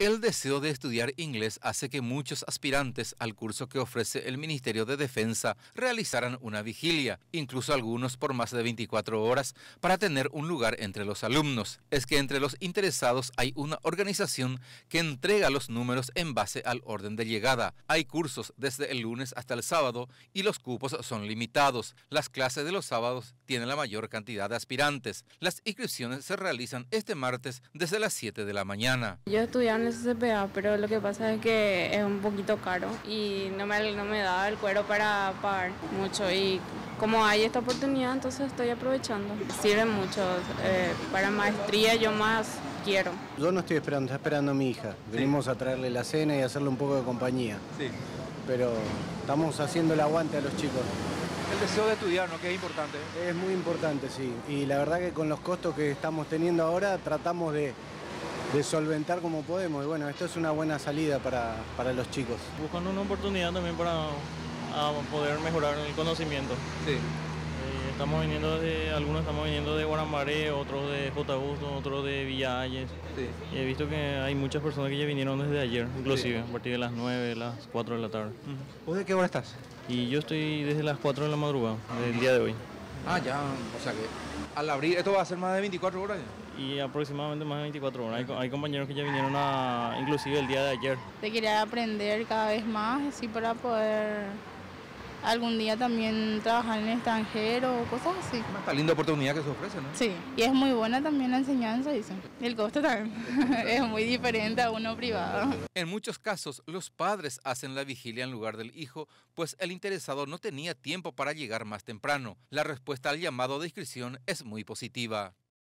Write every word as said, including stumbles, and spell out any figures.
El deseo de estudiar inglés hace que muchos aspirantes al curso que ofrece el Ministerio de Defensa realizaran una vigilia, incluso algunos por más de veinticuatro horas, para tener un lugar entre los alumnos. Es que entre los interesados hay una organización que entrega los números en base al orden de llegada. Hay cursos desde el lunes hasta el sábado y los cupos son limitados. Las clases de los sábados tienen la mayor cantidad de aspirantes. Las inscripciones se realizan este martes desde las siete de la mañana. Yo estudiaba en el C C P A, pero lo que pasa es que es un poquito caro y no me, no me da el cuero para pagar mucho, y como hay esta oportunidad, entonces estoy aprovechando. Sirve mucho, eh, para maestría yo más quiero. Yo no estoy esperando, está esperando a mi hija. Venimos sí. a traerle la cena y hacerle un poco de compañía. Sí. Pero estamos haciendo el aguante a los chicos. El deseo de estudiar, ¿no? Que es importante. Es muy importante, sí. Y la verdad que con los costos que estamos teniendo ahora tratamos de, de solventar como podemos. Y bueno, esto es una buena salida para, para los chicos. Buscando una oportunidad también para a poder mejorar el conocimiento. Sí. Eh, estamos viniendo de, algunos estamos viniendo de Guarambaré, otros de J. Busto, otros de Villa Ayes. Sí. Y he visto que hay muchas personas que ya vinieron desde ayer, inclusive, sí. a partir de las nueve, las cuatro de la tarde. Uh-huh. ¿Vos de qué hora estás? Y yo estoy desde las cuatro de la madrugada, del día de hoy. Ah, ya, o sea que al abrir, ¿esto va a ser más de veinticuatro horas ya? Y aproximadamente más de veinticuatro horas. Hay, hay compañeros que ya vinieron a, inclusive el día de ayer. Te quería aprender cada vez más, así para poder algún día también trabajar en el extranjero o cosas así. Una linda oportunidad que se ofrece, ¿no? Sí, y es muy buena también la enseñanza, dicen. El costo también es muy diferente a uno privado. En muchos casos, los padres hacen la vigilia en lugar del hijo, pues el interesado no tenía tiempo para llegar más temprano. La respuesta al llamado de inscripción es muy positiva.